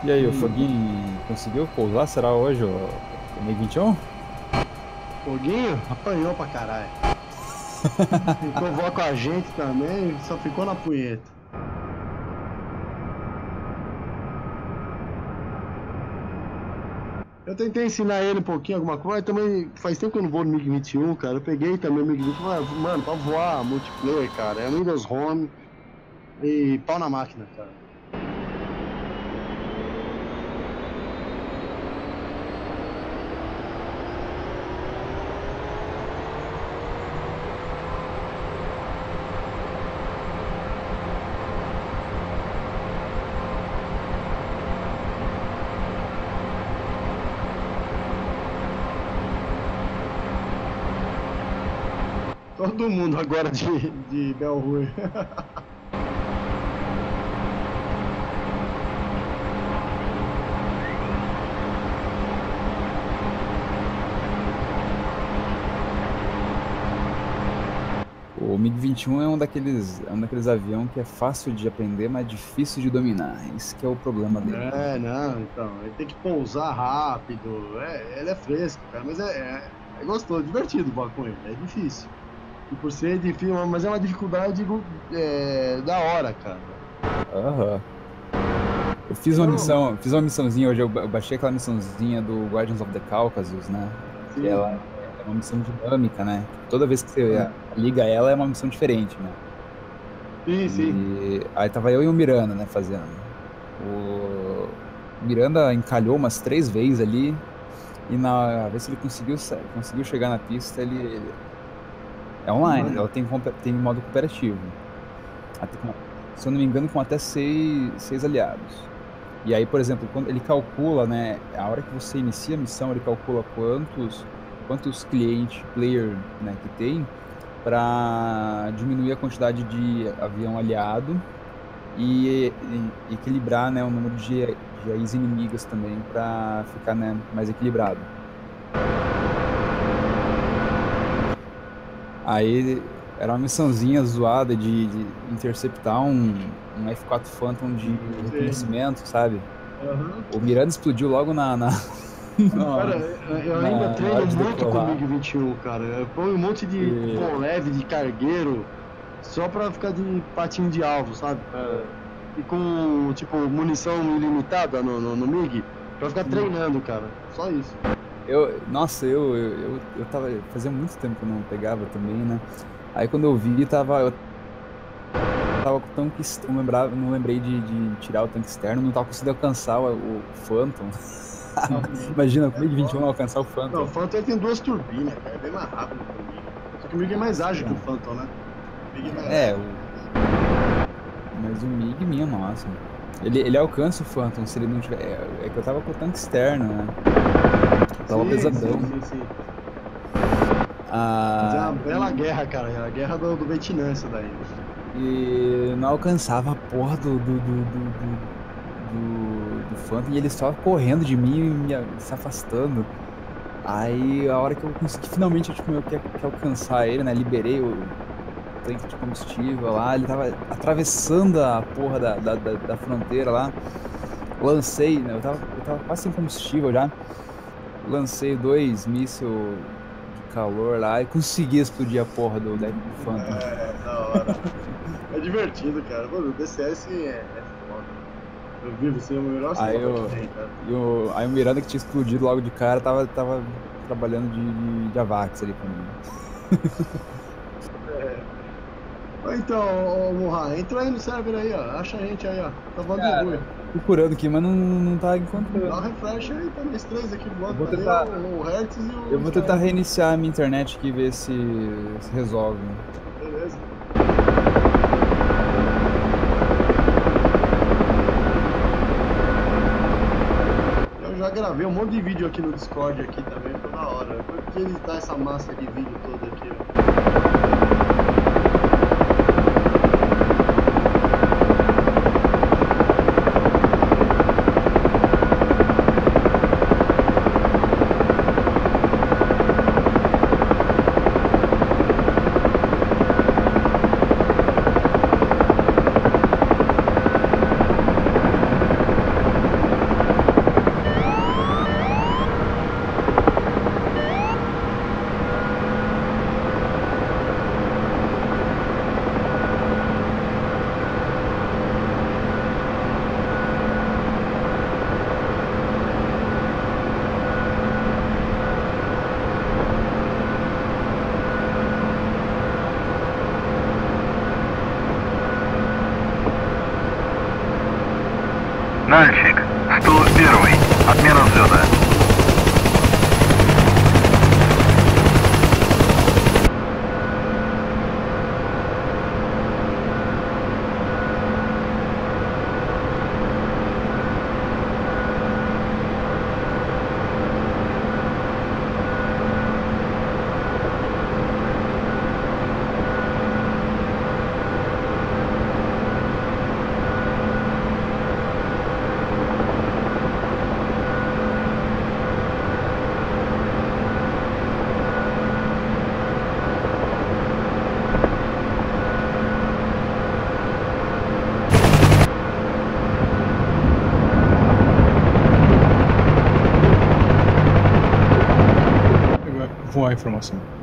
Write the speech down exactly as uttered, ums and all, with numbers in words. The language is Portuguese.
E aí, o Hum, Foguinho conseguiu pousar? Será hoje o, o MiG vinte e um? Foguinho apanhou pra caralho. Ficou vó com a gente também, só ficou na punheta. Eu tentei ensinar ele um pouquinho alguma coisa, também faz tempo que eu não vou no mig vinte e um, cara. Eu peguei também o mig vinte e um, falei, "Ah, mano, pra voar multiplayer, cara, é Windows Home e pau na máquina, cara. Todo mundo agora de, de Bel Rui. O MiG vinte e um é um daqueles, é um daqueles aviões que é fácil de aprender, mas difícil de dominar. Esse que é o problema dele. É, não, então, ele tem que pousar rápido, é, ele é fresco, cara, mas é, é, é gostoso, divertido voar com ele, é difícil. E por ser difícil, mas é uma dificuldade é, da hora, cara. Aham. Eu fiz uma Não, missão, fiz uma missãozinha hoje, eu ba- eu baixei aquela missãozinha do Guardians of the Caucasus, né? Que sim. ela é uma missão dinâmica, né? Toda vez que você Ah, liga ela é uma missão diferente, né? sim, sim. E aí tava eu e o Miranda, né, fazendo. O Miranda encalhou umas três vezes ali e na vez que ele conseguiu, sa- conseguiu chegar na pista, ele, ele- é online, ela Mano, tem, compa- tem modo cooperativo. Até com- se eu não me engano, com até seis, seis aliados. E aí, por exemplo, quando ele calcula, né, a hora que você inicia a missão, ele calcula quantos quantos cliente player, né, que tem para diminuir a quantidade de avião aliado e, e equilibrar, né, o número de, de A Is inimigas também para ficar, né, mais equilibrado. Aí era uma missãozinha zoada de, de interceptar um, um F quatro Phantom de sim. reconhecimento, sabe? Aham. O Miranda explodiu logo na, na, Cara, na, eu ainda na- na treino hora de muito com o decolar. mig vinte e um, cara. Eu ponho um monte de E, voo leve, de cargueiro, só pra ficar de patinho de alvo, sabe? Pra- E com, tipo, munição ilimitada no, no, no mig, pra ficar sim. treinando, cara. Só isso. Eu, nossa, eu, eu, eu, eu tava. Fazia muito tempo que eu não pegava também, né? Aí quando eu vi, tava, eu tava com o tanque externo, não lembrava, não lembrei de, de tirar o tanque externo, não tava conseguindo alcançar o, o Phantom. Uhum. Imagina, como É é que vinte e um foda. não alcançar o Não, o Phantom? Phantom ele tem duas turbinas, cara. É bem mais rápido que o mig. Só que o mig é Ah, mais sei ágil que o lá. Phantom, né? O mig é mais É, leve. o, mas o MiG minha, nossa. Ele, ele alcança o Phantom se ele não tiver. É, é que eu tava com o tanque externo, né? Tava Sim, sim, pesadão. sim, sim. Mas é Ah, uma bela e, guerra, cara. É a guerra do, do Vietnã, isso daí. e não alcançava a porra do, do, do, do, do, do, do Phantom e ele só correndo de mim e me, a- se afastando. Aí a hora que eu consegui finalmente, tipo, meio que, que alcançar ele, né? Liberei o, o tanque de combustível lá, ele tava atravessando a porra da, da, da, da fronteira lá. Lancei, né? Eu tava, eu tava quase sem combustível já. Lancei dois mísseis de calor lá e consegui explodir a porra do, da- do Phantom. É, da hora. É divertido, cara. Mano, o D C S é, é foda. Eu vivo assim, é o melhor Aí, celular que eu, tem, cara. e o, aí o Miranda, que tinha explodido logo de cara, tava, tava trabalhando de, de, de AVAX ali pra mim. Mas então, ô, Murra, entra aí no server aí, ó. Acha a gente aí, ó. Tá voando de Cara, Rui. procurando aqui, mas não, não tá Dá um encontrando. refresh aí, tá nós três aqui Eu voando. vou Tá eu, tentar, o Hertz e eu o vou tentar Israel. reiniciar a minha internet aqui e ver se, se resolve. Beleza. Eu já gravei um monte de vídeo aqui no Discord aqui também, ficou da hora. Depois eu podia editar essa massa de vídeo toda aqui, ó. Нальчик, сто первый. Отмена взлета. Voar a informação.